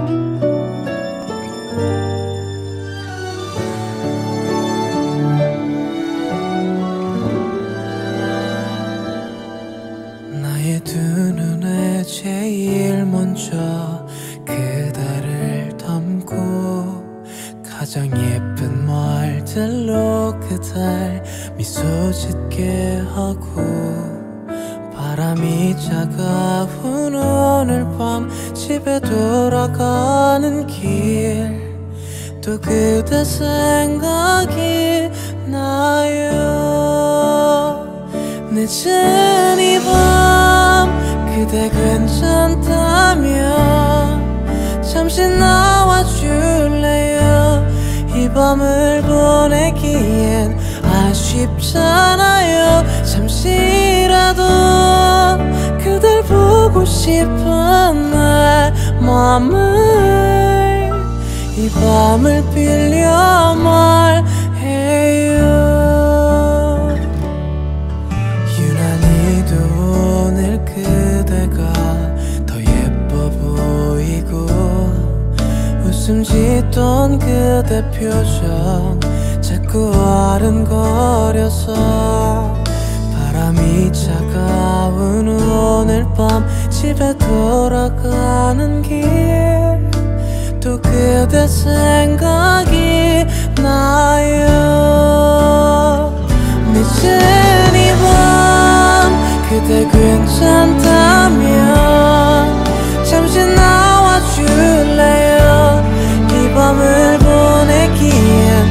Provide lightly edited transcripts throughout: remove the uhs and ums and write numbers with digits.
나의 두 눈에 제일 먼저 그대를 담고 가장 예쁜 말들로 그댈 미소 짓게 하고 바람이 차가운 오늘 밤 집에 돌아가는 길 또 그대 생각이 나요. 늦은 이 밤 그대 괜찮다면 잠시 나와줄래요. 이 밤을 보내기엔 아쉽잖아요. 잠시라도 그댈 보고 싶은 내 맘을 이 밤을 빌려 말해요. 유난히도 오늘 그대가 더 예뻐 보이고 웃음 짓던 그대 표정 자꾸 아른거려서 바람이 차가운 오늘 밤 집에 돌아가는 길 또 그대 생각이 나요. 늦은 이 밤 그대 괜찮다면 잠시 나와줄래요. 이 밤을 보내기엔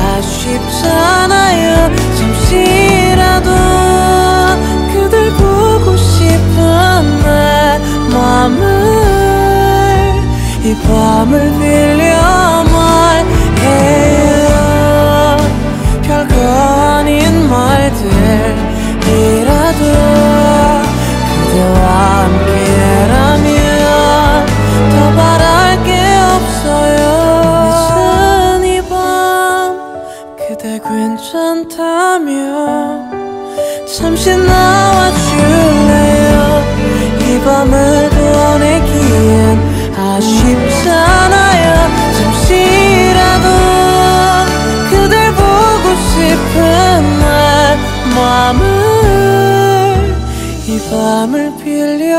아쉽잖아요. 잠시라도 그댈 보고 싶은 내 맘을 이 밤을 빌려 말해요. 별거 아닌 말들이라도 그대와 함께라면 더 바랄 게 없어요. 늦은 이 밤 그대 괜찮다면 잠시 나와줄래요. 이 밤을 보내기엔 아쉽잖아요. 잠시라도 그댈 보고 싶은 내 맘을 이 밤을 빌려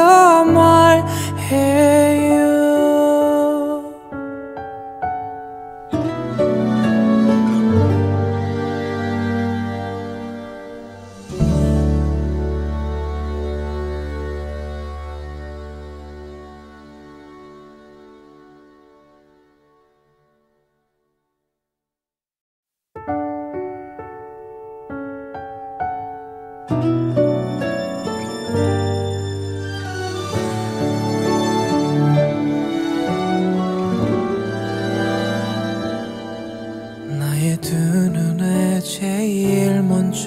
말해요. 나의 두 눈에 제일 먼저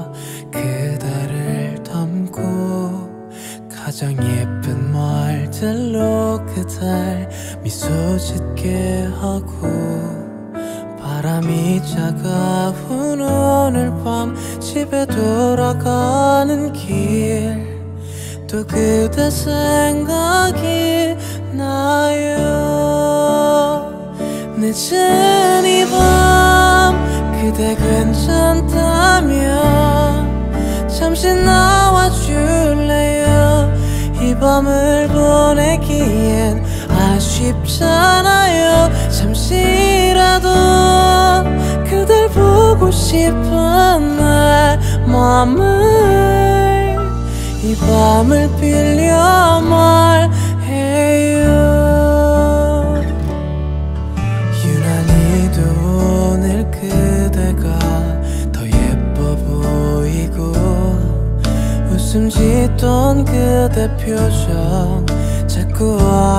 그대를 담고 가장 예쁜 말들로 그댈 미소 짓게 하고 바람이 차가운 오늘 밤 집에 돌아가는 길 또 그대 생각이 나요. 늦은 이 밤 그대 괜찮다면 잠시 나와줄래요. 이 밤을 보내기엔 아쉽잖아요. 잠시라도 그댈 보고 싶은 내 맘을 이 밤을 빌려 말해요. 유난히도 오늘 그대가 더 예뻐 보이고 웃음 짓던 그대 표정 자꾸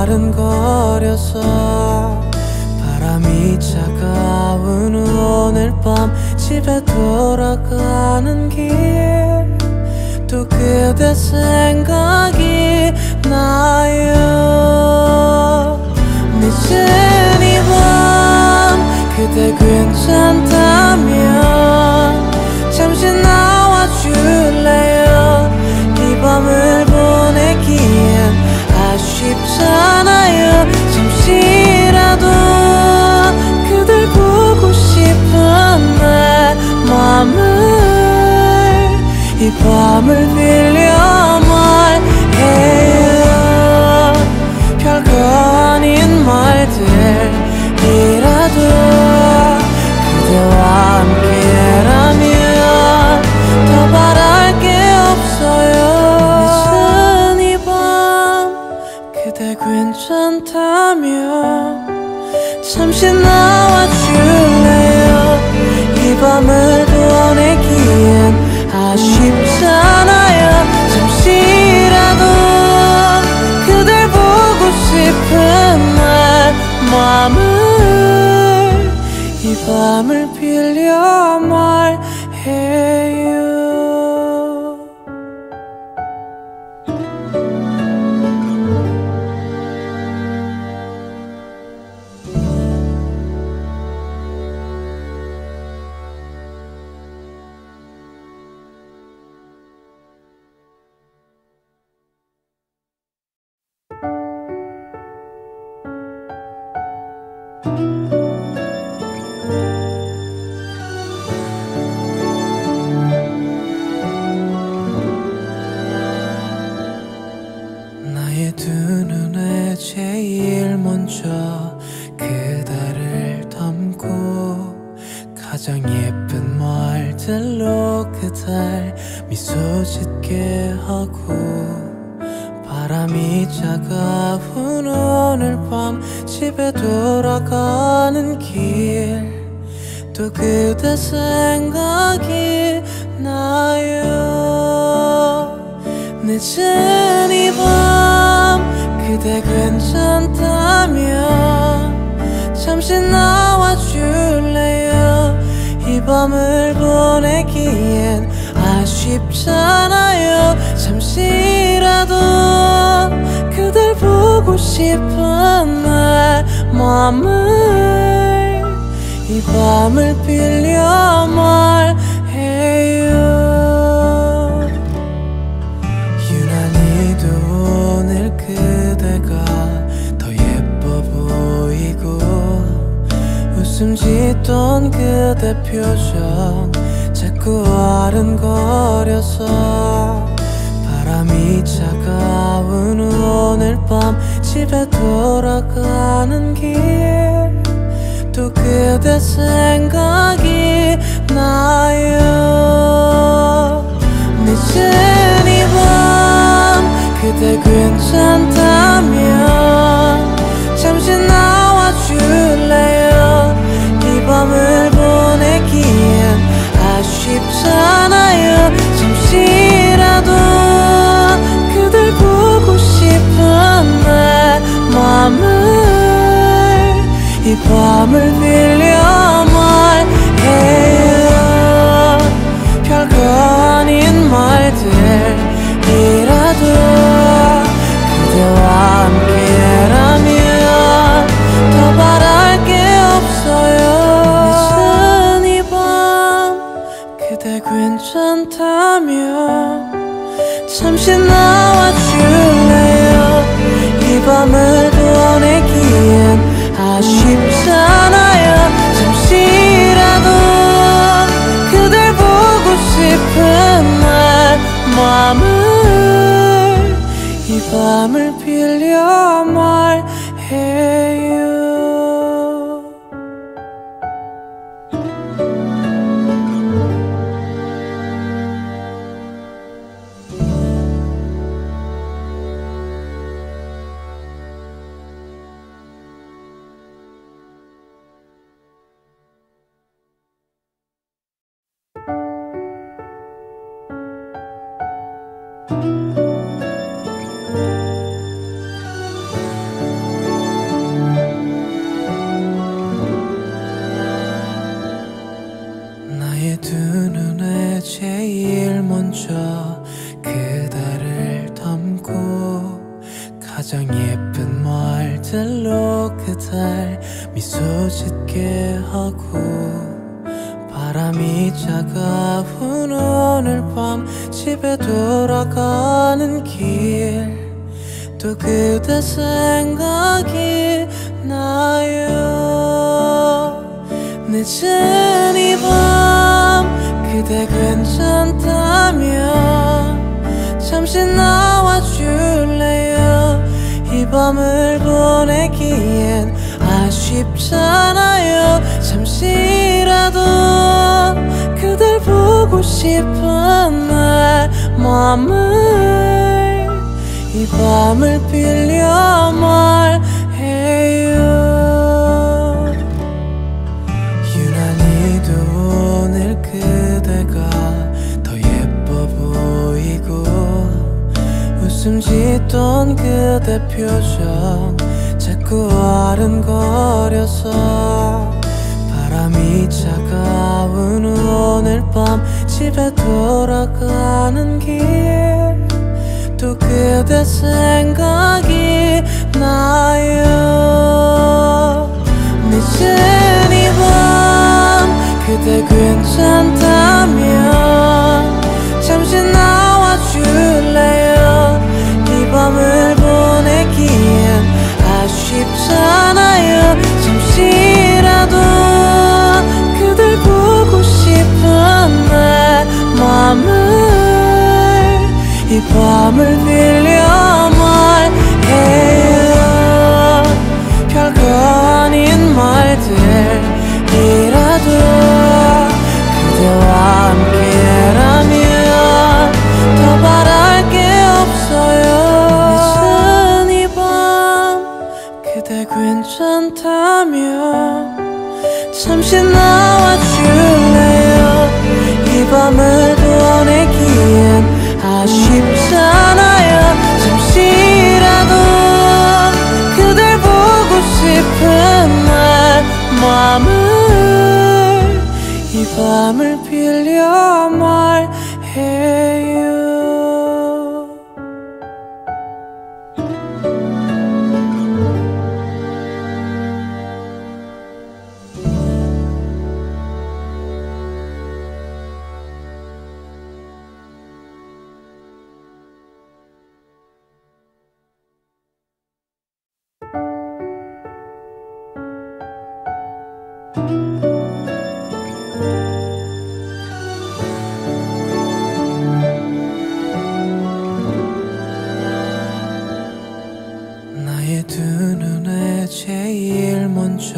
아른거려서 바람이 차가운 오늘 밤 집에 돌아가는 길 또 그대 생각이 나요. 늦은 이 밤 그대 괜찮다면 잠시 나와줄래요. 이 밤을 보내기엔 아쉽잖아요. 잠시 잠시 나와줄래요? 이 밤을 보내기엔 아쉽잖아요. 잠시라도 그댈 보고 싶은 내 맘을 이 밤을 빌려 말해요. 나의 두 눈에 제일 먼저 그대를 담고 가장 예쁜 말들로 그댈 미소 짓게 하고 바람이 차가운 오늘 밤 집에 돌아가는 길 또 그대 생각이 나요. 늦은 이 밤 그대 괜찮다면 잠시 나와줄래요? 이 밤을 보내기엔 아쉽잖아요. 잠시라도 그댈 보고 싶은 내 맘을 이 밤을 빌려 말해요. 유난히도 오늘 그대가 더 예뻐 보이고 웃음 짓던 그대 표정 자꾸 아른거려서 바람이 차가운 오늘 밤 집에 돌아가는 길 또 그대 생각이 나요. 늦은 이 밤 그대 괜찮다면 잠시 나와줄래요? 이 밤을 보내기엔 아쉽잖아요. 잠시라도 그댈 보고 싶은 내 맘을 이 밤을 빌려 말해요. 별거 아닌 말들이라도 그대와 함께라면 더 바랄 게 없어요. 늦은 이 밤 그대 괜찮다면 잠시 나와줄래요? 이 밤을 보내기엔 아쉽잖아요. 잠시라도 그댈 보고 싶은 내 맘을 이 밤을 빌려 말해요. 나의 두 눈에 제일 먼저 그대를 담고 가장 예쁜 말들로 그댈 미소 짓게 하고 바람이 차가운 오늘 밤 집에 돌아가는 길 또 그대 생각이 나요. 늦은 이 밤 그대 괜찮다면 잠시 나와줄래요? 이 밤을 보내기엔 아쉽잖아요. 잠시라도 그댈 보고 싶은 내 맘을 이 밤을 빌려 말해요. 웃음 짓던 그대 표정 자꾸 아른거려서 바람이 차가운 오늘 밤 집에 돌아가는 길 또 그대 생각이 나요. 늦은 이 밤 그대 괜찮다면 잠시 나와줄래요. 이 밤을 보내기엔 아쉽잖아요. 잠시라도 그댈 보고 싶은 내 맘을 이 밤을 빌려 말해요. 별거 아닌 말들이라도 그대와 함께라면 더 바랄 게 없어요. 늦은 이 밤 그대 괜찮다면 잠시 나와줄래요. 이 밤을 보내기엔 아쉽잖아요. 잠시라도 그댈 보고 싶은 내 맘을 이 밤을 빌려 말해요. 나의 두 눈에 제일 먼저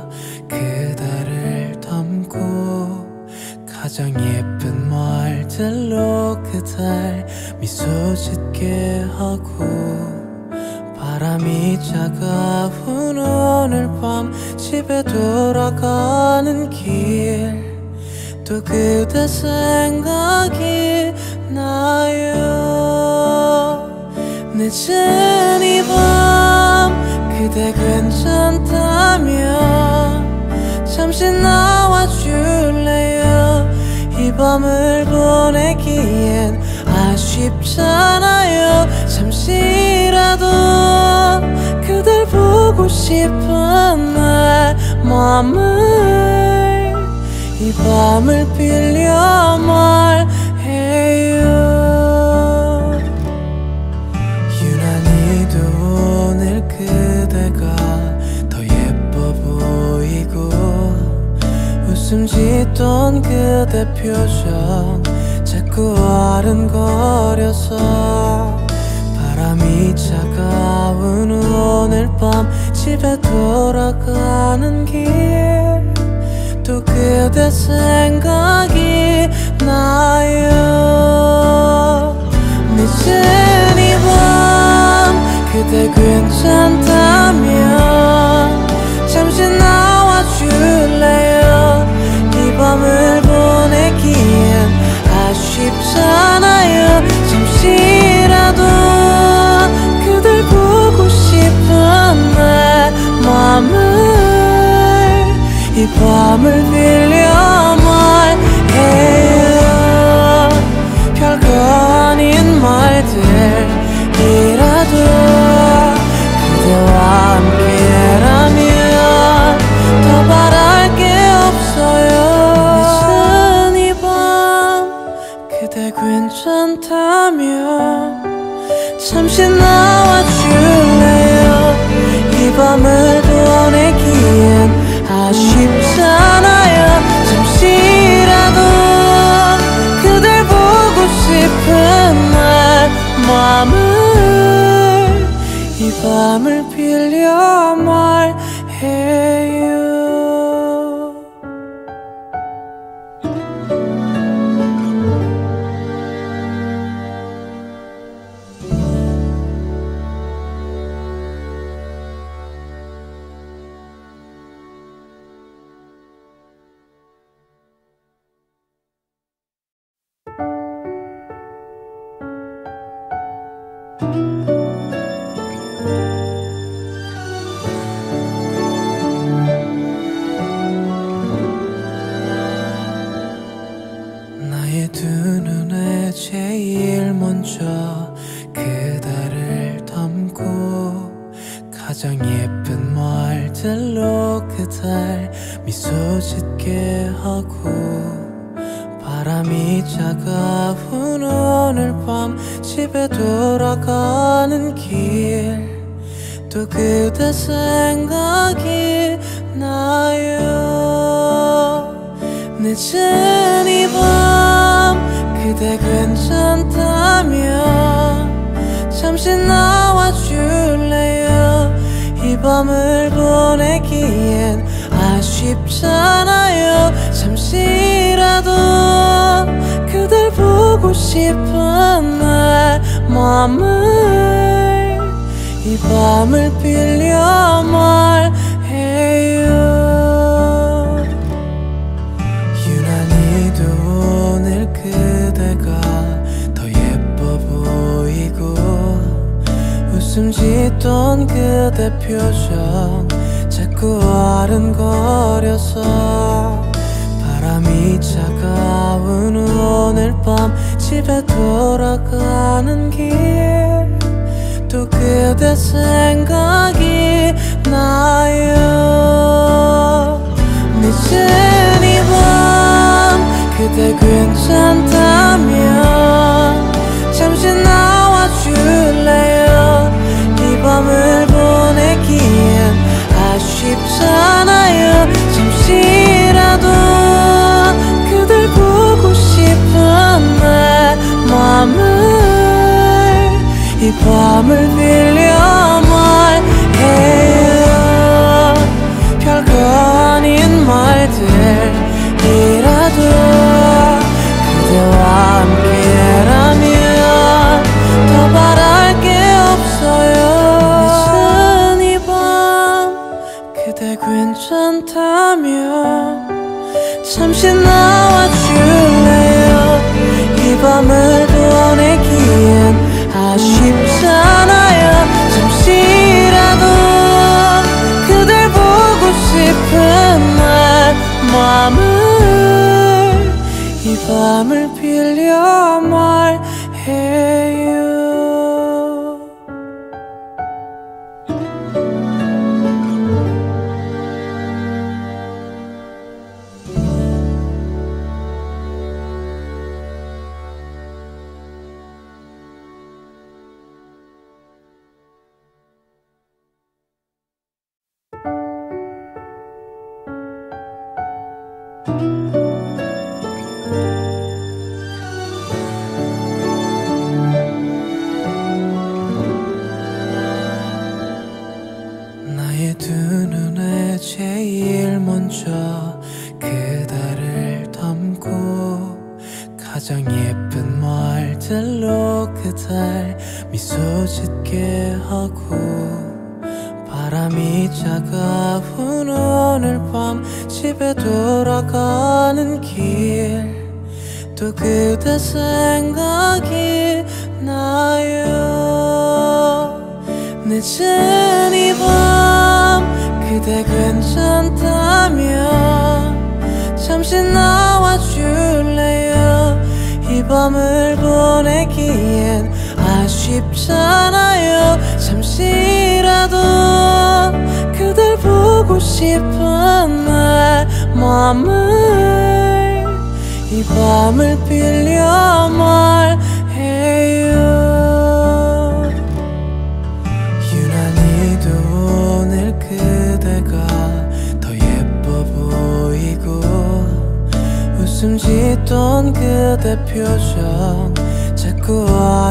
그대를 담고 가장 예쁜 말들로 그댈 미소 짓게 하고 바람이 차가운 오늘 밤 집에 돌아가는 길 또 그대 생각이 나요. 늦은 이 밤 그대 괜찮다면 잠시 나와줄래요. 이 밤을 보내기엔 아쉽잖아요. 잠시라도 그댈 보고 싶은 내 맘을 이 밤을 빌려 말해요. 유난히도 오늘 그대가 더 예뻐 보이고 웃음 짓던 그대 표정 자꾸 아른거려서 바람이 차가운 오늘 밤 집에 돌아가는 길 또 그대 생각이 나요. 늦은 이 밤 그대 괜찮다면 잠시 나와줄래요. 이 밤을 보내기엔 아쉽잖아요. 잠시라도 그댈 보고 싶은 내 맘을 이 밤을 빌려 말해요. 별거 아닌 말들이라도 그대와 함께라면 더 바랄 게 없어요. 늦은 이 밤 그대 괜찮다면 잠시 나와줄래요. 이 밤을 보내기엔 아쉽잖아요. 잠시라도 그댈 보고 싶은 내 맘을 이 밤을 빌려 말해요. 나의 두 눈에 제일 먼저 그대를 담고 가장 예쁜 말들로 그댈 미소 짓게 하고 바람이 차가운 오늘 밤 집에 돌아가는 길 또 그대 생각이 나요. 늦은 이 밤 그대 괜찮다면 잠시 나와줄래요. 이 밤을 보내기엔 아쉽잖아요. 잠시라도 그댈 보고 싶은 내 맘을 이 밤을 빌려 말해요. 유난히도 오늘 그대가 더 예뻐 보이고 웃음 짓던 그대 표정 자꾸 아른거려서 바람이 차가운 오늘 밤 집에 돌아가는 길 또 그대 생각이 나요. 늦은 이 밤 그대 괜찮다면 잠시 나와줄래요. 이 밤을 보내기엔 아쉽잖아요. 잠시라도 그댈 보고 싶은 내 맘을 이 밤을 빌려 말해요. 별거 아닌 말들이라도 그대와 함께라면 더 바랄 게 없어요. 늦은 이 밤 그대 괜찮다면 잠시 나와줄래요. 이 밤을 보내기엔 아쉽잖아요. 잠시라도 그댈 보고 싶은 내 맘을 이 밤을 빌려 말해요. 나의 두 눈에 제일 먼저 그대를 담고 가장 예쁜 말들로 그댈 미소 짓게 하고 바람이 차가운 오늘 밤 집에 돌아가는 길 또 그대 생각이 나요. 늦은 이 밤 그대 괜찮다면 잠시 나와줄래요. 이 밤을 보내기엔 아쉽잖아요. 잠시라도 그댈 보고 싶은 내 맘을 이 밤을 빌려 말해요. 유난히도 오늘 그대가 더 예뻐 보이고 웃음 짓던 그대 표정 자꾸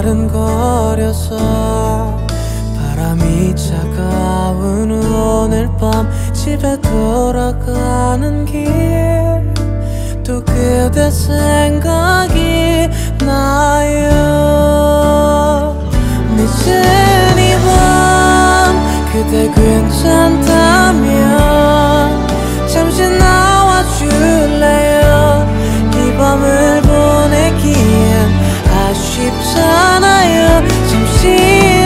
아른거려서 바람이 차가운 오늘 밤 집에 돌아가는 길 또 그대 생각이 나요. 늦은 이 밤 그대 괜찮다면 잠시 나와줄래요. 이 밤을 보내기엔 아쉽잖아요. 잠시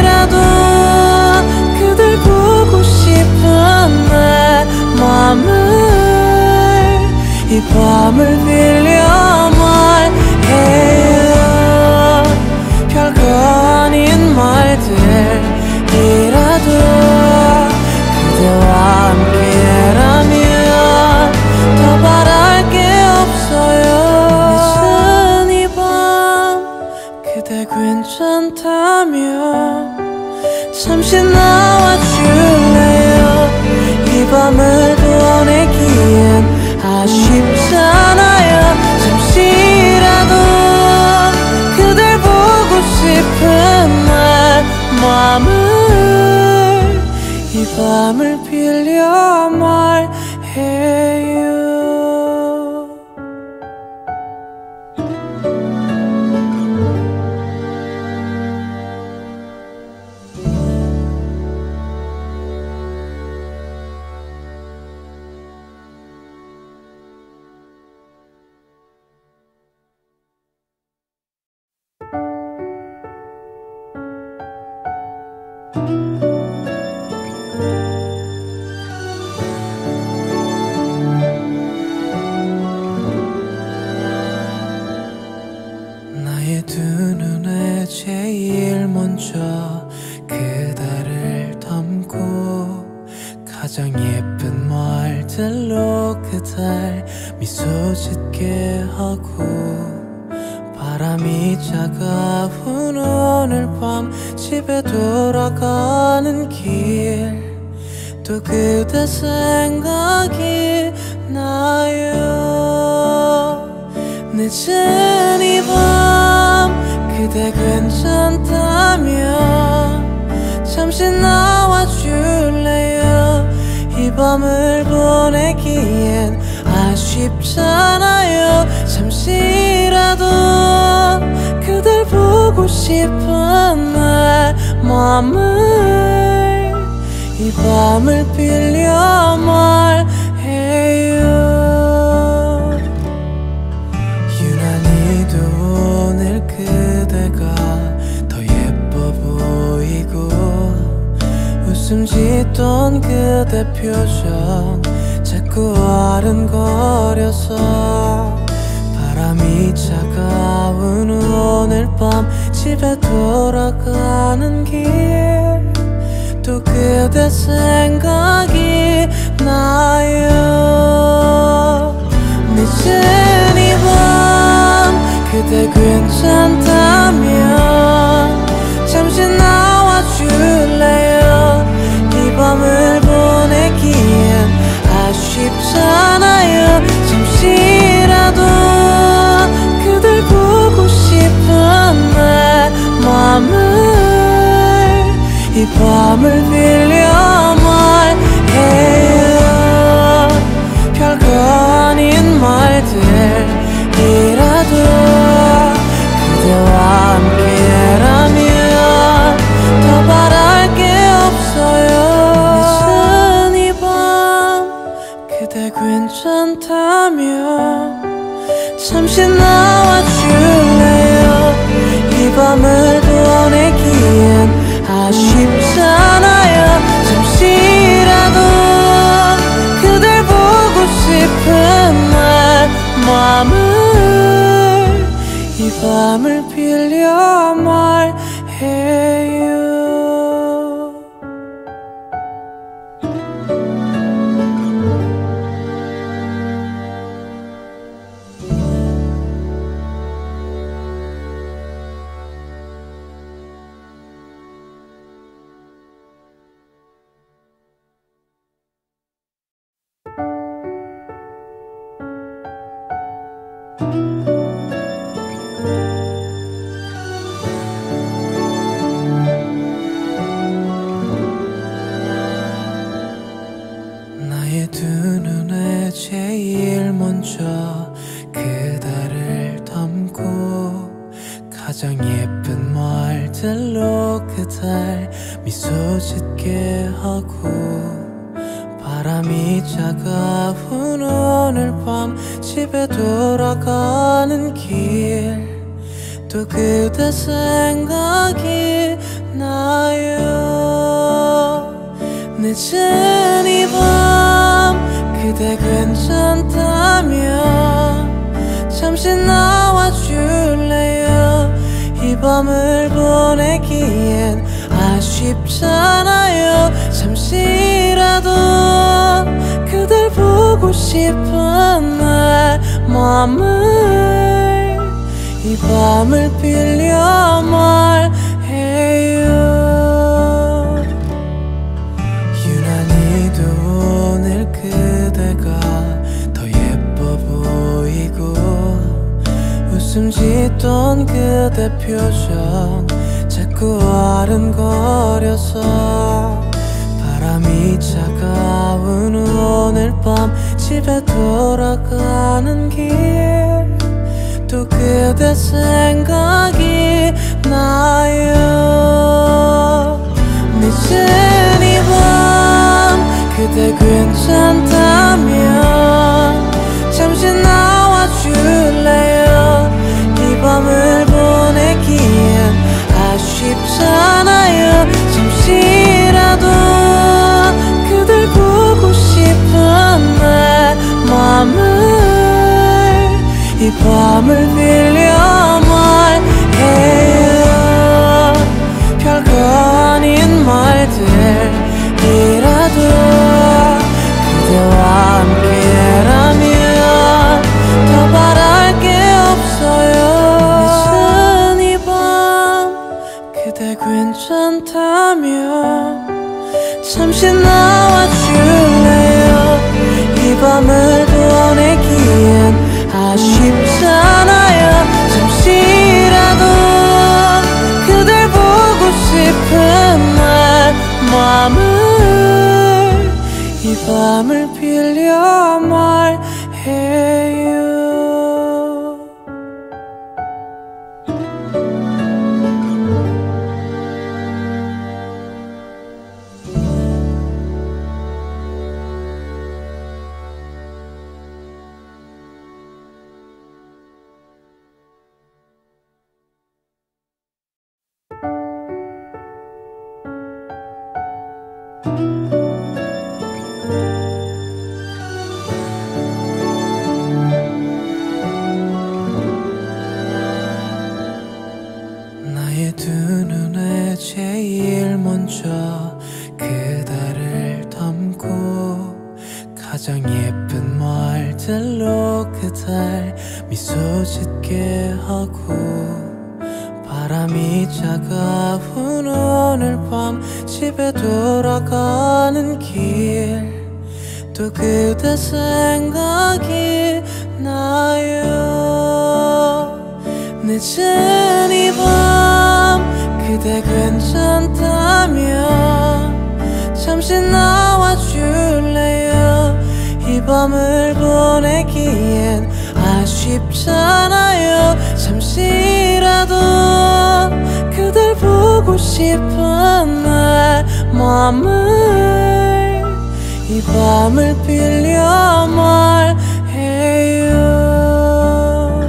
잠시 나와줄래요? 이 밤을 보내기엔 아쉽잖아요. 잠시라도 그댈 보고 싶은 내 맘을 이 밤을 빌려 말해요. 나의 두 눈에 제일 먼저 그대를 담고 가장 예쁜 말들로 그댈 미소 짓게 하고 바람이 차가운 오늘 밤 집에 돌아가는 길 또 그대 생각이 나요. 늦은 이 밤 그대 괜찮다면 잠시 나와줄래요? 이 밤을 보내기엔 아쉽잖아요. 잠시라도 그댈 보고 싶은 내 맘을 이 밤을 빌려 말해요. 유난히도 오늘 그대가 더 예뻐 보이고 웃음 짓던 그대 표정 자꾸 아른거려서 바람이 차가운 오늘 밤 집에 돌아가는 길 또 그대 생각이 나요. 늦은 이 밤 그대 괜찮다면 잠시 나와줄래요? 이 밤을 보내기엔 아쉽잖아요. 잠시라도 그댈 보고 싶은 내 맘을 이 밤을 빌려 말해요. 별거 아닌 말들이라도 그대와 함께라면 더 바랄 게 없어요. 늦은 이 밤 그대 괜찮다면 잠시 나와줄래요? 이 밤을 보내기엔 아쉽잖아요. 잠시라도 그댈 보고 싶은 내 맘을 이 밤을 빌려 말해요. 나의 두 눈에 제일 먼저 그대를 담고 가장 예쁜 말들로 그댈 미소 짓게 하고 바람이 차가운 오늘 밤 집에 돌아가는 길 또 그대 생각이 나요. 늦은 이 밤 그대 괜찮다면 잠시 나와줄래요? 이 밤을 보내기엔 아쉽잖아요. 잠시라도 그댈 보고 싶은 내 맘을 이 밤을 빌려 말해요. 표정 자꾸 아른거려서 바람이 차가운 오늘 밤 집에 돌아가는 길 또 그대 생각이 나요. 늦은 이 밤 그대 괜찮다면 잠시 나와줄래요. 이 밤을 보내기엔 아쉽잖아요. 잠시라도 그댈 보고 싶은 내 맘을 이 밤을 빌려 말해요. 별거 아닌 말들이라도 그대와 함께라면 더 바랄 게 없어요. 늦은 이 밤 그대 괜찮다면 잠시 나와줄래요. 이 밤을 보내기엔 아쉽잖아요. 잠시라도 그댈 보고 싶은 내 맘을 이 밤을 빌려 말해요. 나의 두 눈에 제일 먼저 그대를 담고 가장 예쁜 말들로 그댈 미소 짓게 하고 바람이 차가운 오늘 밤 집에 돌아가는 길 또 그대 생각이 나요. 늦은 이 밤 그대 괜찮다면 잠시 나와줄래요. 이 밤을 보내기엔 아쉽잖아요. 잠시라도 그댈 보고 싶은 내 맘을 이 밤을 빌려 말해요.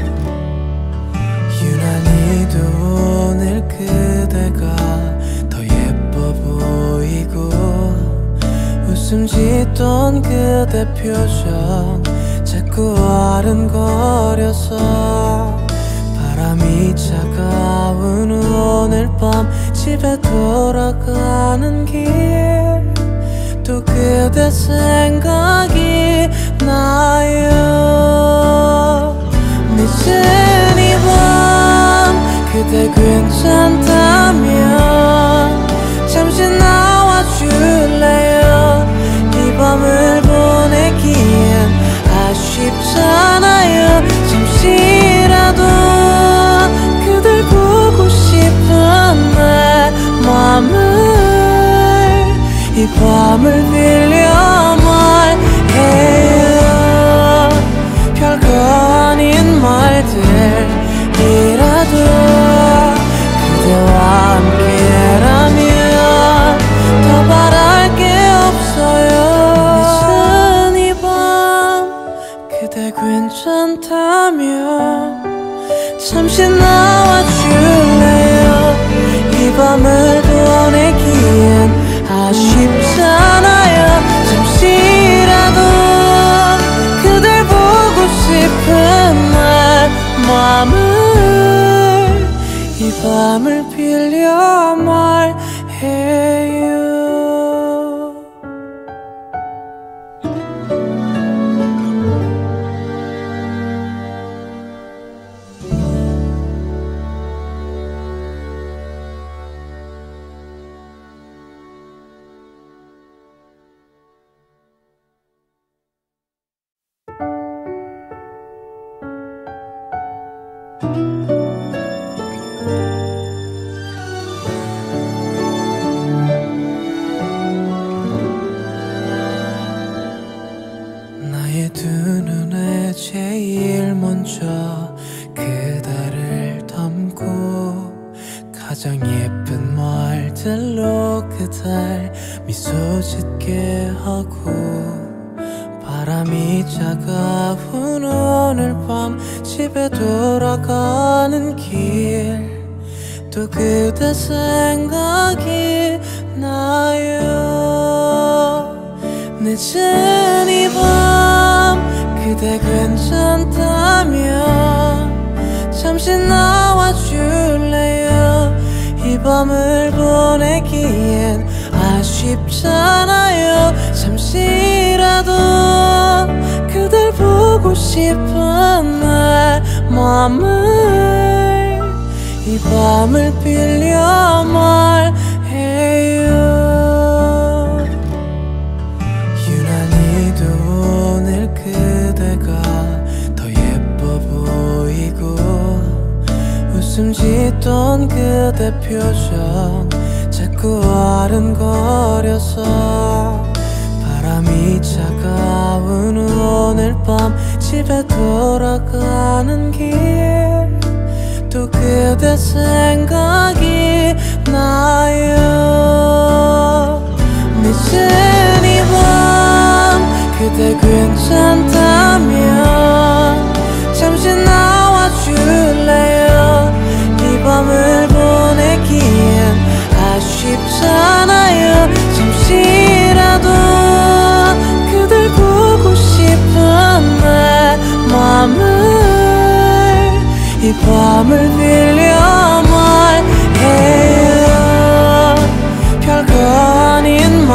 유난히도 오늘 그대가 더 예뻐 보이고 웃음 짓던 그대 표정 자꾸 아른거려서 바람이 차가운 오늘 밤 집에 돌아가는 길 또 그대 생각이 나요. 늦은 이 밤 그대 괜찮다면 잠시 나와줄래요. 이 밤을 보내기엔 아쉽잖아요. 잠시라도 그댈 보고 싶은 내 맘을 이 밤을 빌려 말해요. 별거 아닌 말들이라도 그대와 함께라면 더 바랄 게 없어요. 늦은 이 밤 그대 괜찮다면 잠시 나와줄래요. 이 밤을 보내기엔 아쉽잖아요. 잠시라도 그댈 보고 싶은 내 맘을 이 밤을 빌려 말해요. 그댈 미소 짓게 하고 바람이 차가운 오늘 밤 집에 돌아가는 길 또 그대 생각이 나요. 늦은 이 밤 그대 괜찮다면 잠시 나와줄래요. 이 밤을 보내기엔 아쉽잖아요. 잠시라도 그댈 보고 싶은 내 맘을 이 밤을 빌려 말해요. 유난히도 오늘 그대가 더 예뻐 보이고 웃음 짓던 그대 표정 자꾸 아른거려서 바람이 차가운 오늘 밤 집에 돌아가는 길 또 그대 생각이 나요. 늦은 이 밤 그대 괜찮다면 잠시 나와줄래요. 이 밤을 보내기엔 아쉽잖아요. 잠시라도 그댈 보고 싶은 내 맘을 이 밤을 빌려 말해요. 별거 아닌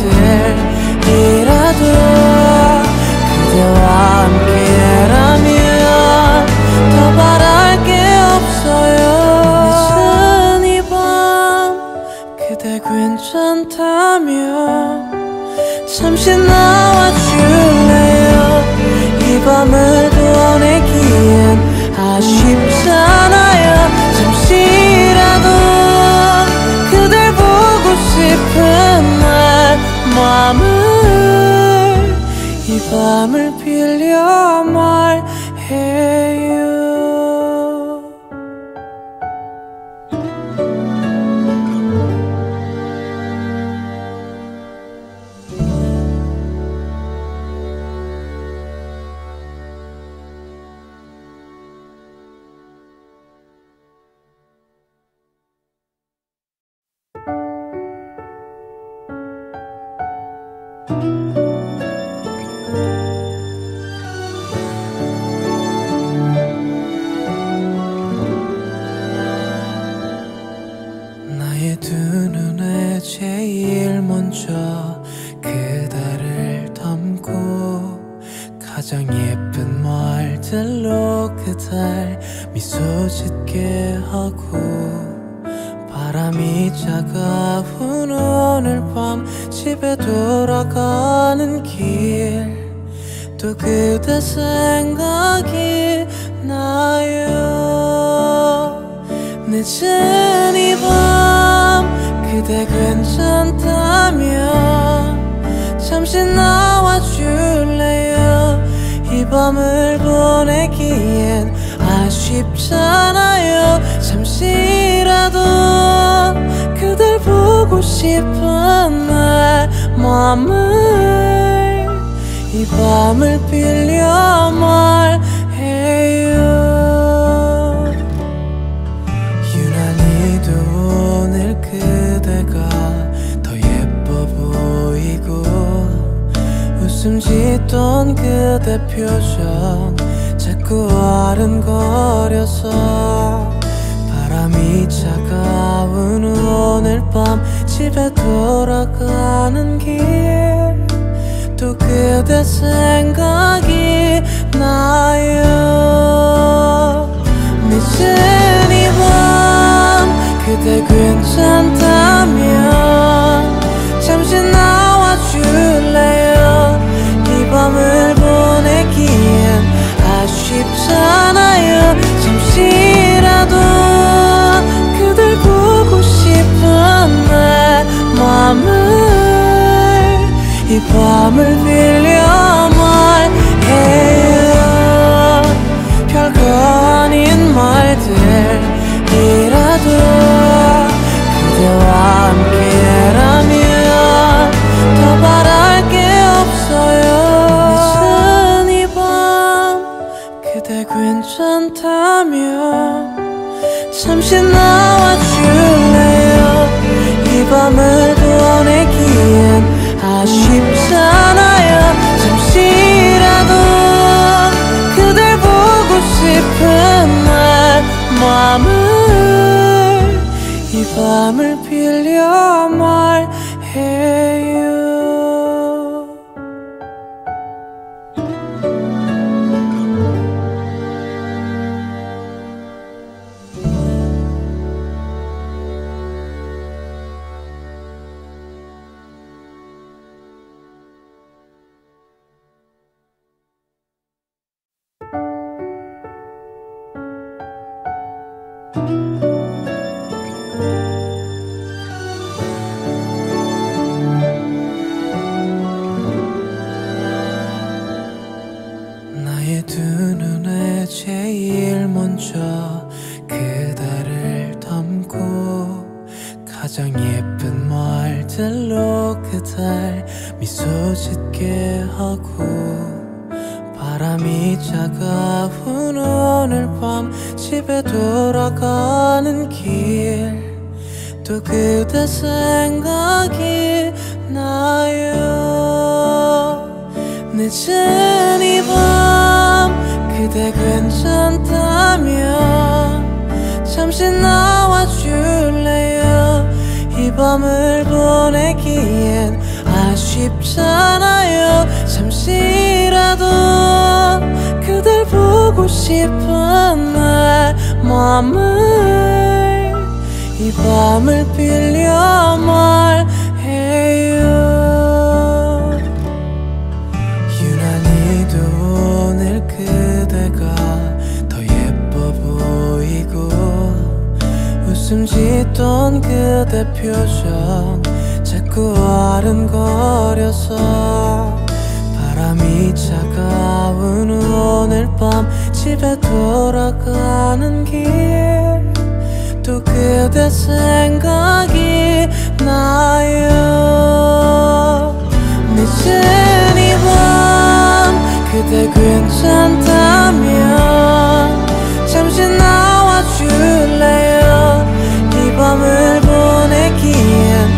말들이라도 그대와 함께라면 더 바랄 게 없어요. 늦은 이 밤 그대 괜찮다면 잠시 나와줄래요. 이 밤을 보내기엔 아쉽잖아요. 잠시라도 그댈 보고 싶은 내 맘을 이 밤을 빌려 말해요. 나의 두 눈에 제일 먼저 그대를 담고 가장 예쁜 말들로 그댈 미소 짓게 하고 바람이 차가운 오늘 밤 집에 돌아가는 길 또 그대 생각이 나요. 늦은 이 밤 그대 괜찮다면 잠시 나와줄래요. 이 밤을 보내기엔 아쉽잖아요. 잠시라도 그댈 보고 싶은 내 맘을 이 밤을 빌려 말해요. 유난히도 오늘 그대가 더 예뻐 보이고 웃음 짓던 그대 표정 자꾸 아른거려서 바람이 차가운 오늘 밤 집에 돌아가는 길 또 그대 생각이 나요. 늦은 이 밤 그대 괜찮다면 잠시 나와줄래요. 이 밤을 보내기엔 아쉽잖아요. 잠시라도 그댈 보고 싶은 내 맘을 이 밤을 빌려 말해요. 별거 아닌 말들이라도 그대와 함께라면 말들로 그댈 미소 짓게 하고 바람이 차가운 오늘 밤 집에 돌아가는 길 또 그대 생각이 나요. 늦은 이 밤 그대 괜찮다면 잠시 나와줄래요. 이 밤을 보내기엔 아쉽잖아요. 잠시라도 그댈 보고 싶은 내 맘을 이 밤을 빌려 말해요. 유난히도 오늘 그대가 더 예뻐 보이고 웃음 짓던 그대 표정 자꾸 아른거려서 바람이 차가운 오늘 밤 집에 돌아가는 길 또 그대 생각이 나요. 늦은 이 밤 그대 괜찮다면 잠시 나와줄래요. 이 밤을 보내기엔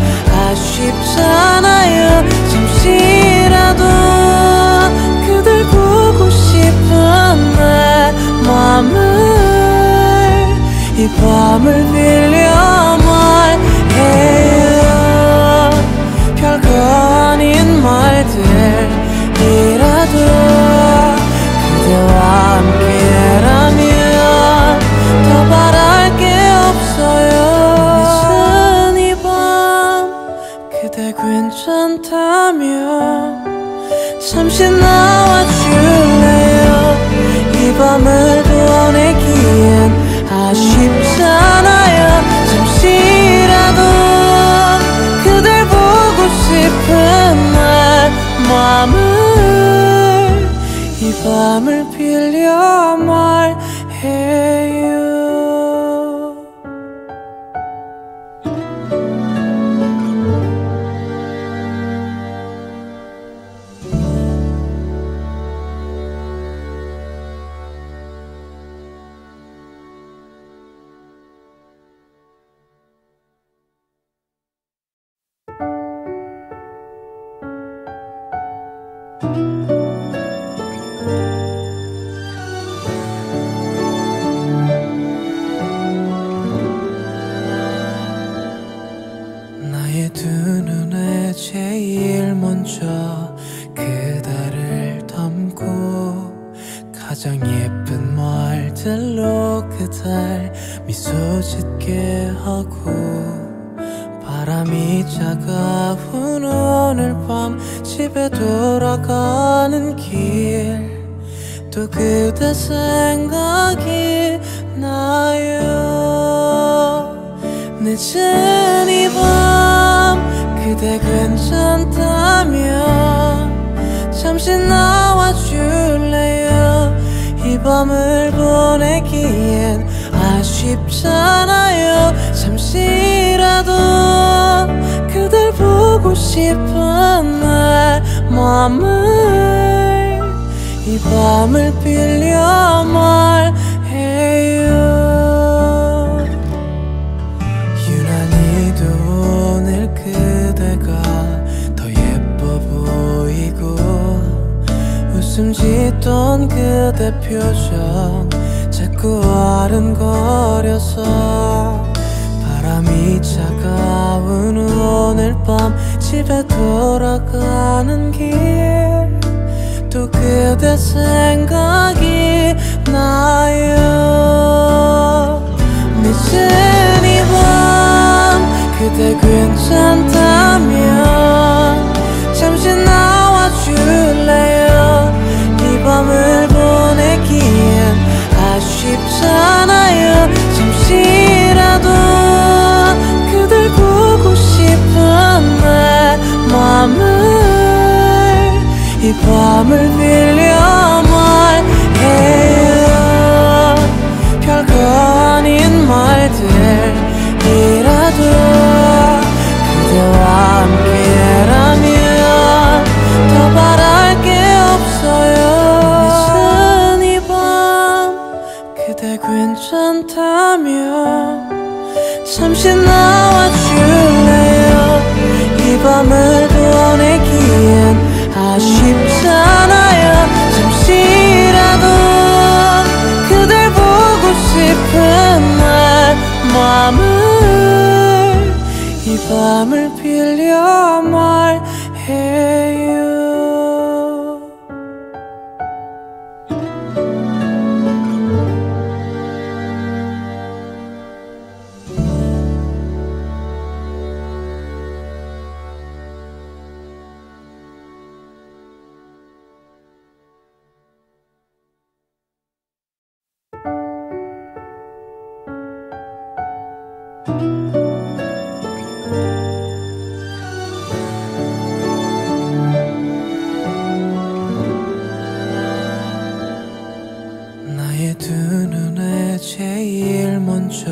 아쉽잖아요. 잠시라도 그댈 보고 싶은 내 맘을 이 밤을 빌려 말해요. 별거 아닌 말들이라도 그대와 함께라면 더 바랄 게 없어요. 늦은 이 밤 그대 괜찮다면 잠시 나와줄래요. 이 밤을 보내기엔 아쉽잖아요. 잠시라도 그댈 보고 싶은 내 맘을 이 밤을 빌려 말해요. 나의 두 눈에 제일 먼저 그대를 담고 가장 예쁜 말들로 그댈 미소 짓게 하고 바람이 차가운 오늘 밤 집에 돌아가는 길 또 그대 생각이 나요. 늦은 이 밤 그대 괜찮다면 잠시 나와줄래요. 이 밤을 보내기엔 아쉽잖아요. 잠시라도 그댈 보고 싶은 내 맘을 이 밤을 빌려 말해요. 유난히도 오늘 그대가 더 예뻐 보이고 웃음 짓던 그대 표정 자꾸 아른거려서 바람이 차가운 오늘 밤 집에 돌아가는 길 또 그대 생각이 나요. 늦은 이 밤 그대 괜찮다면 잠시 나와줄래요. 이 밤을 보내기엔 아쉽잖아요. 잠시라도 그댈 보고 싶은 내 맘을 이 밤을 빌려 말해요. 별거 아닌 말들이라도 그대와 함께 나의 두 눈에 제일 먼저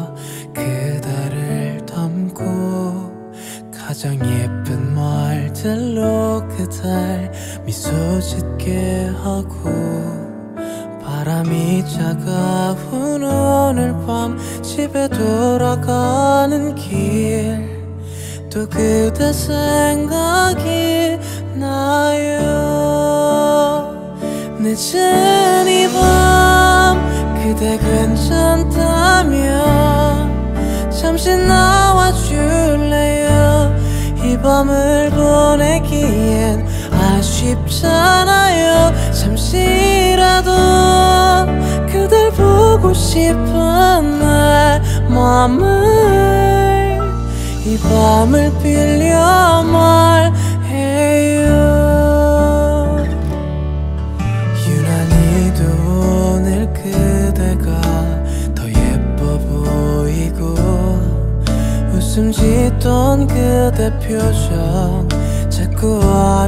그대를 담고 가장 예쁜 말들로 그댈 미소 짓게 하고 바람이 차가운 오늘 밤 집에 돌아가는 길 또 그대 생각이 나요. 늦은 이 밤 그대 괜찮다면 잠시 나와줄래요. 이 밤을 보내기엔 아쉽잖아요. 잠시라도 그댈 보고 싶은 내 맘을 이 밤을 빌려 말해요. 유난히도 오늘 그대가 더 예뻐 보이고 웃음 짓던 그대 표정 자꾸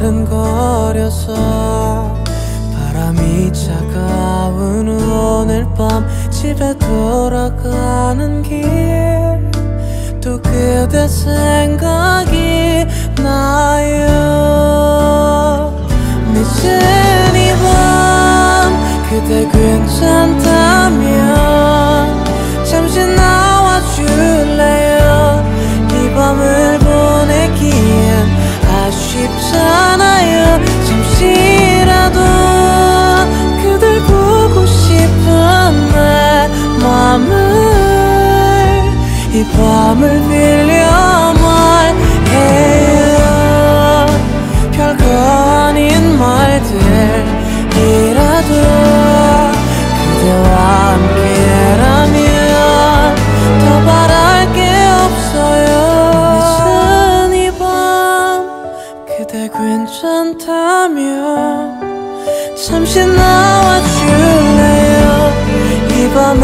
아른거려서 바람이 차가운 오늘 밤 집에 돌아가는 길 또 그대 생각이 나요. 늦은 이 밤 그대 괜찮다면 잠시 나와줄래요. 이 밤을 보내기엔 아쉽잖아요. 잠시라도 그댈 보고 싶은 내 맘을 이 밤을 빌려 말해요. 별거 아닌 말들이라도 그대와 함께라면 더 바랄 게 없어요. 늦은 이 밤 그대 괜찮다면 잠시 나와줄래요. 이 밤을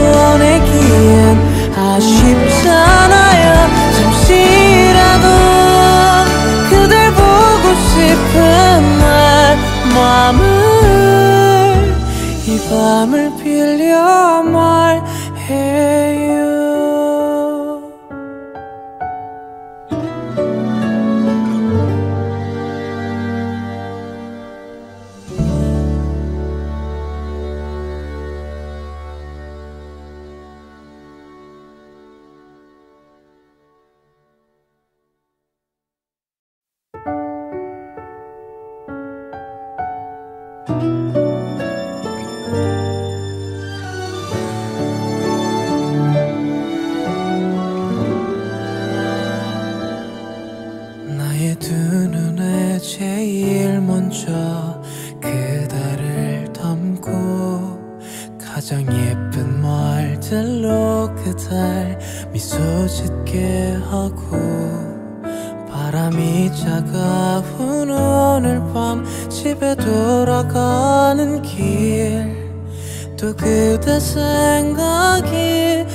보내기엔 아쉽잖아요. 잠시라도 그댈 보고 싶은 내 맘을 이 밤을 빌려 말해요. 나의 두 눈에 제일 먼저 그대를 담고 가장 예쁜 말들로 그댈 미소 짓게 하고 바람이 차가운 오늘 밤 집에 돌아가는 길 또 그대 생각이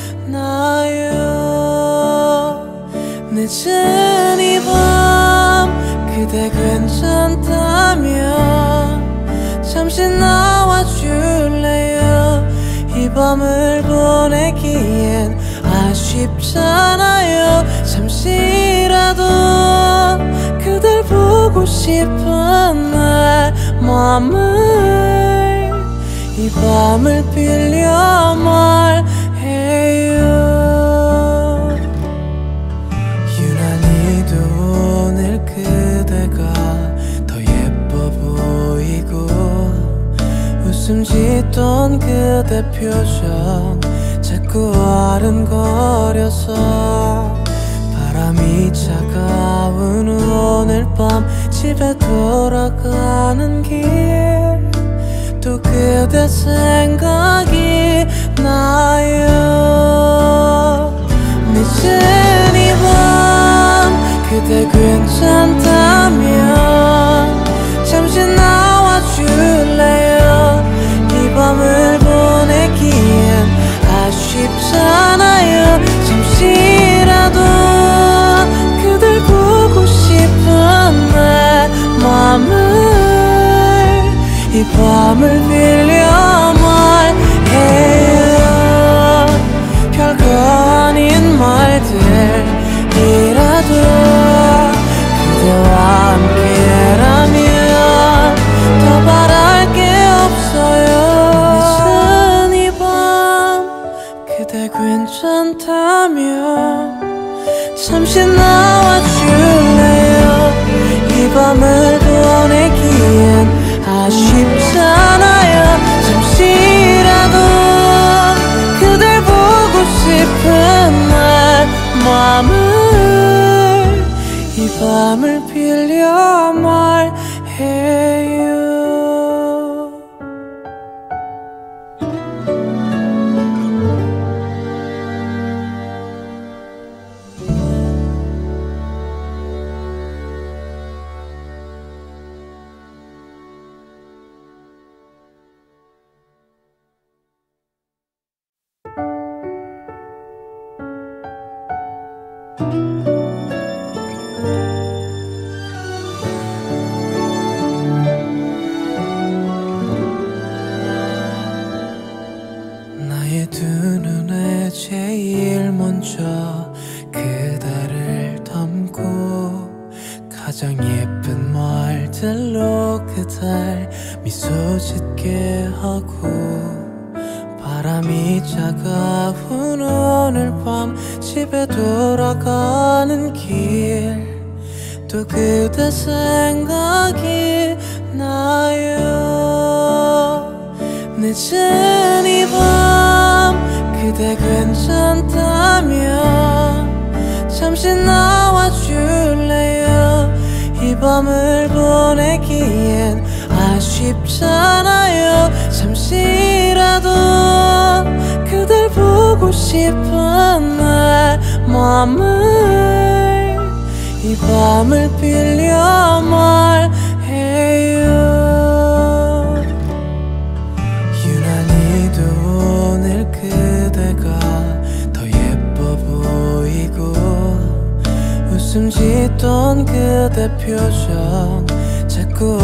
나요. 늦은 이 밤 그대 괜찮다면 잠시 나와줄래요. 이 밤을 보내기엔 아쉽잖아요. 잠시라도 그댈 보고 싶은 내 맘을 이 밤을 빌려 말해요. 유난히도 오늘 그대가 더 예뻐 보이고 웃음 짓던 그대 표정 자꾸 아른거려서 바람이 차가운 오늘 밤 집에 돌아가는 길 또 그대 생각이 나요. 늦은 이 밤 그대 괜찮다면 잠시 나와줄래요. 이 밤을 보내기엔 아쉽잖아요. 잠시 밤을 빌려 말해요. 나의 두 눈에 제일 먼저 그대를 담고 가장 예쁜 말들로 그댈 미소 짓게 하고 바람이 차가운 오늘 밤 집에 돌아가는 길 또 그대 생각이 나요. 늦은 이 밤 그대 괜찮다면 잠시 나와줄래요. 이 밤을 보내기엔 아쉽잖아요. 잠시라도 그댈 보고 싶은 내 맘을 이 밤을 빌려 말해요. 유난히도 오늘 그대가 더 예뻐 보이고 웃음 짓던 그대 표정 자꾸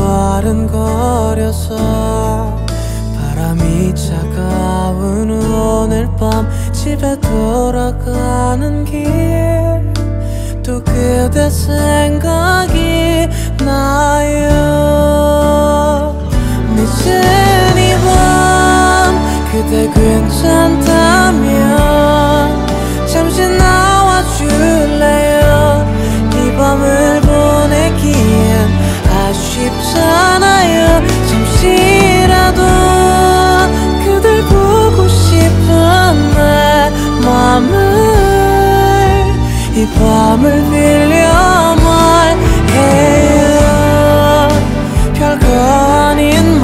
아른거려서 바람이 차가운 오늘 밤 집에 돌아가는 길 또 그대 생각이 나요. 늦은 이 밤 그대 괜찮다면 잠시 나와줄래요. 이 밤을 보내기엔 아쉽잖아요. 잠시라도 그댈 보고 싶은 내 맘을 이 밤을 빌려 말해요. 별거 아닌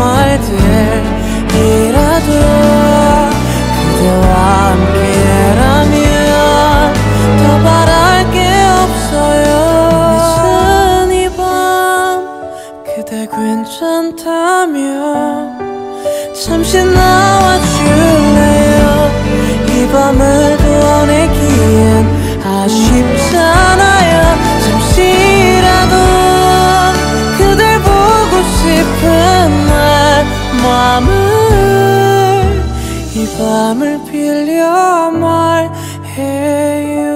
말들이라도 그대와 함께라면 더 바랄 게 없어요. 늦은 이 밤 그대 괜찮다면 잠시 나와줄래요. 이 밤을 보내기엔 아쉽잖아요. 잠시라도 그댈 보고 싶은 내 맘을 이 밤을 빌려 말해요.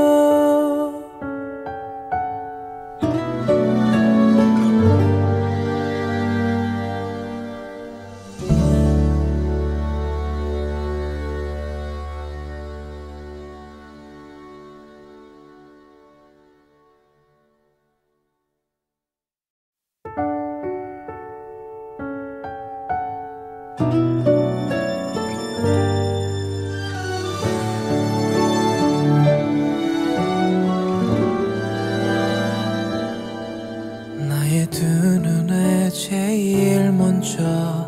나의 두 눈에 제일 먼저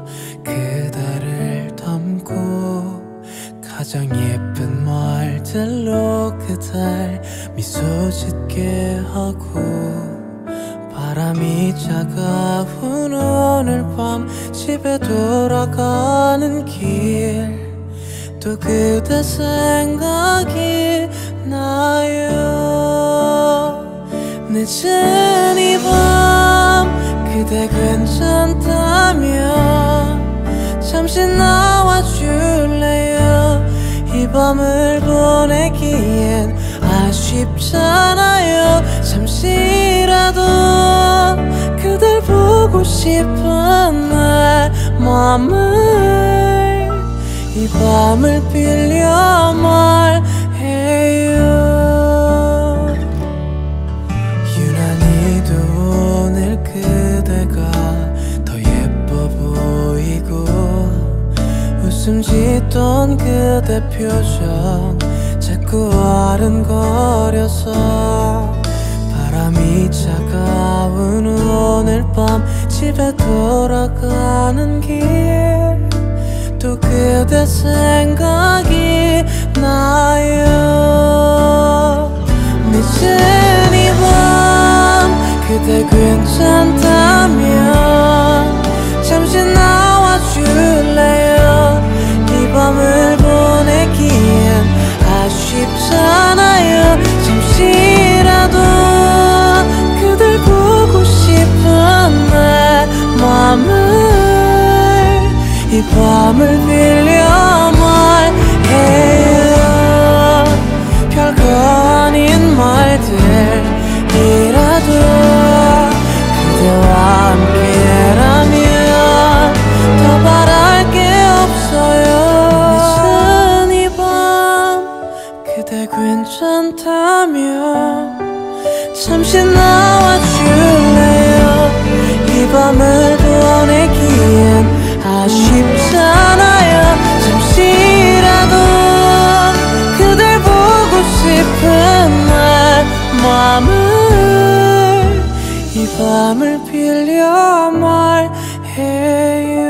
그대를 담고 가장 예쁜 말들로 그댈 미소 짓게 하고 바람이 차가운 오늘 밤 집에 돌아가는 길 또 그대 생각이 나요. 늦은 이 밤 그대 괜찮다면 잠시 나와줄래요. 이 밤을 보내기엔 아쉽잖아요. 잠시라도 그댈 보고 싶은 내 맘을 이 밤을 빌려 말해요. 유난히도 오늘 그대가 더 예뻐 보이고 웃음 짓던 그대 표정 자꾸 아른거려서 바람이 차가운 오늘 밤 집에 돌아가는 길 또 그대 생각이 나요. 늦은 이 밤 그대 괜찮다면 잠시 나와줄래요. 이 밤을 보내기엔 아쉽잖아요. 잠시라도 그댈 보고 싶은 내 맘을 이 밤을 빌려 말해요. 별거 아닌 말들이라도 그대와 함께라면 더 바랄 게 없어요. 늦은 이 밤 그대 괜찮다면 잠시 나와줄래요. 이 밤을 보내기엔 아쉽잖아요. 잠시라도 그댈 보고 싶은 내 맘을 이 밤을 빌려 말해요.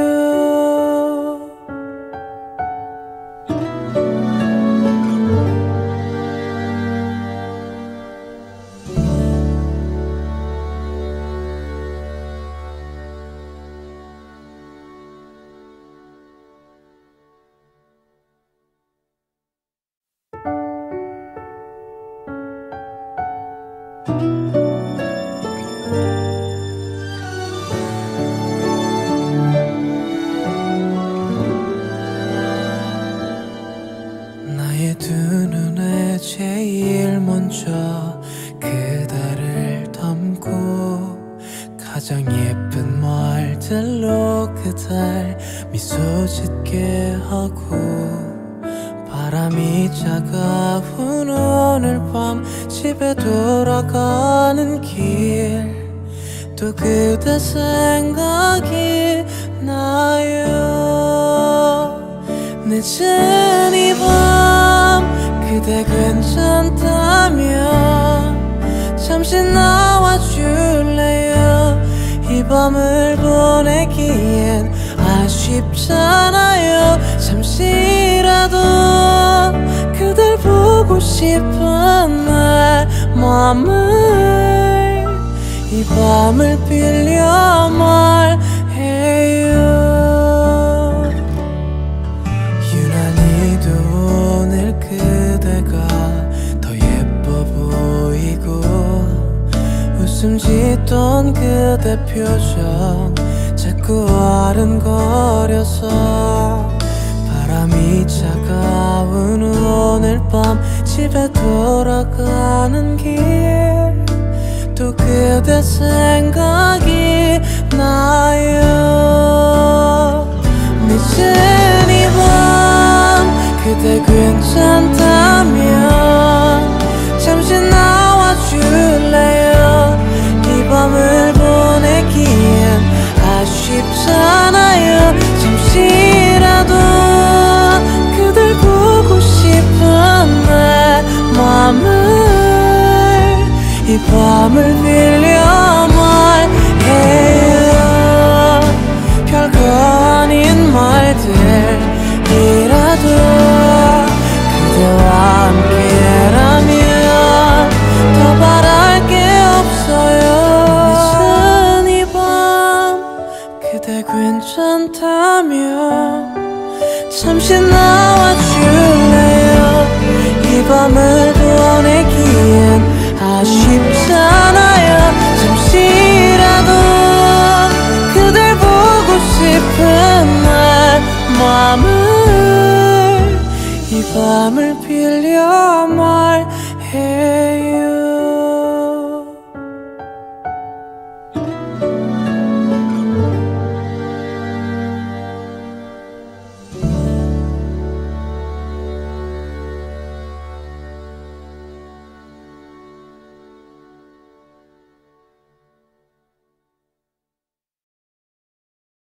나의 두 눈에 제일 먼저 그대를 담고 가장 예쁜 말들로 그댈 미소 짓게 하고 바람이 차가운 오늘 밤 집에 돌아가는 길 또 그대 생각이 나요. 늦은 이 밤 그대 괜찮다면 잠시 나와줄래요. 이 밤을 보내기엔 아쉽잖아요. 잠시라도 그댈 보고 싶은 내 맘을 이 밤을 빌려 말해요. 유난히도 오늘 그대가 더 예뻐 보이고 웃음 짓던 그대 표정 자꾸 아른거려서 바람이 차가운 오늘 밤 집에 돌아가는 길 또 그대 생각이 나요. 늦은 이 밤 그대 괜찮다면 잠시 나와줄래요. 이 밤을 보내기엔 아쉽잖아요. 잠시라도 그댈 보고 싶은 내 맘을 이 밤을 빌려 말해요. 별거 아닌 말들이라도 그대와 함께라면 더 바랄 게 없어요. 늦은 이 밤 그대 괜찮다면 잠시 나와줄래요. 이 밤을 보내기엔 아쉽잖아요. 잠시라도 그댈 보고 싶은 내 맘을 이 밤을 빌려 말해요.